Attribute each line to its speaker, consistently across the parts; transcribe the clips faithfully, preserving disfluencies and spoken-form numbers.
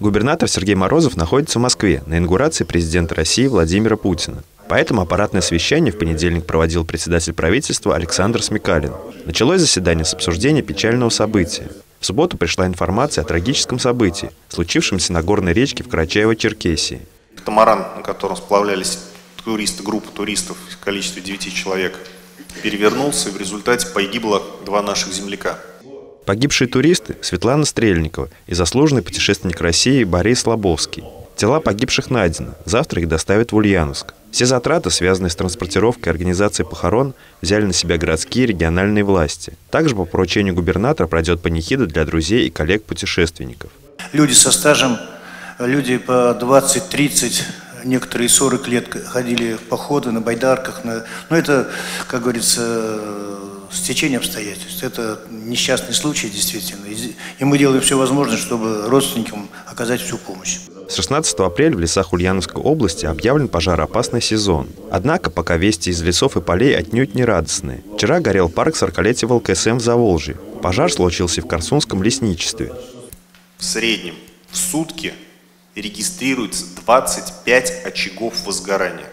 Speaker 1: Губернатор Сергей Морозов находится в Москве на инаугурации президента России Владимира Путина. Поэтому аппаратное совещание в понедельник проводил председатель правительства Александр Смекалин. Началось заседание с обсуждения печального события. В субботу пришла информация о трагическом событии, случившемся на горной речке в Карачаево-Черкесии.
Speaker 2: Катамаран, на котором сплавлялись туристы, группа туристов в количестве девяти человек, перевернулся, и в результате погибло два наших земляка.
Speaker 1: Погибшие туристы – Светлана Стрельникова и заслуженный путешественник России Борис Лобовский. Тела погибших найдены, завтра их доставят в Ульяновск. Все затраты, связанные с транспортировкой и организацией похорон, взяли на себя городские и региональные власти. Также по поручению губернатора пройдет панихида для друзей и коллег-путешественников.
Speaker 3: Люди со стажем, люди по двадцать-тридцать, некоторые сорок лет ходили в походы на байдарках. На... Но это, как говорится, стечение обстоятельств. Это несчастный случай, действительно. И мы делаем все возможное, чтобы родственникам оказать всю помощь.
Speaker 1: С шестнадцатого апреля в лесах Ульяновской области объявлен пожароопасный сезон. Однако пока вести из лесов и полей отнюдь не радостные. Вчера горел парк сорокалетия вэ эл ка эс эм в Заволжье. Пожар случился в Корсунском лесничестве.
Speaker 2: В среднем в сутки регистрируется двадцать пять очагов возгорания.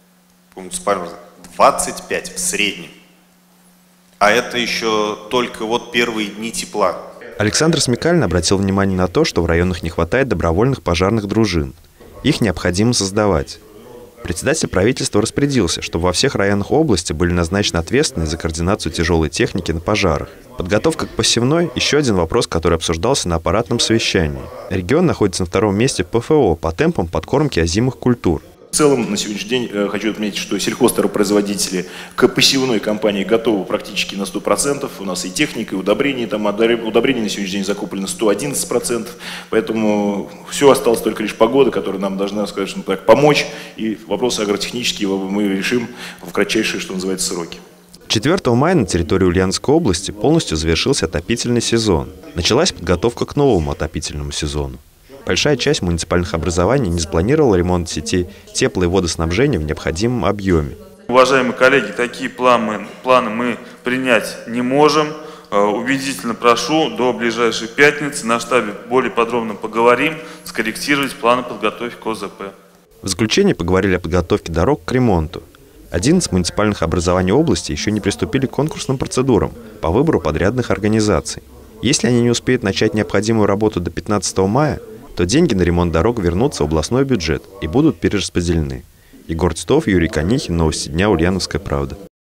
Speaker 2: двадцать пять в среднем. А это еще только вот первые дни тепла.
Speaker 1: Александр Смекалин обратил внимание на то, что в районах не хватает добровольных пожарных дружин. Их необходимо создавать. Председатель правительства распорядился, чтобы во всех районах области были назначены ответственные за координацию тяжелой техники на пожарах. Подготовка к посевной – еще один вопрос, который обсуждался на аппаратном совещании. Регион находится на втором месте по эф о по темпам подкормки озимых культур.
Speaker 4: В целом, на сегодняшний день э, хочу отметить, что сельхозтоваропроизводители к посевной кампании готовы практически на сто процентов. У нас и техника, и удобрения. Там удобрений на сегодняшний день закуплено сто одиннадцать процентов. Поэтому все осталось только лишь погода, которая нам должна, скажем так, помочь. И вопросы агротехнические мы решим в кратчайшие, что называется, сроки.
Speaker 1: четвёртого мая на территории Ульяновской области полностью завершился отопительный сезон. Началась подготовка к новому отопительному сезону. Большая часть муниципальных образований не спланировала ремонт сетей тепло- и водоснабжения в необходимом объеме.
Speaker 5: Уважаемые коллеги, такие планы, планы мы принять не можем. Убедительно прошу до ближайшей пятницы на штабе более подробно поговорим, скорректировать планы подготовки к о зэ пэ.
Speaker 1: В заключение поговорили о подготовке дорог к ремонту. одиннадцать муниципальных образований области еще не приступили к конкурсным процедурам по выбору подрядных организаций. Если они не успеют начать необходимую работу до пятнадцатого мая, то деньги на ремонт дорог вернутся в областной бюджет и будут перераспределены. Егор Титов, Юрий Конихин, Новости дня, Ульяновская правда.